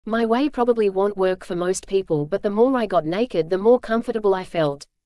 My way probably won't work for most people, but the more I got naked the more comfortable I felt.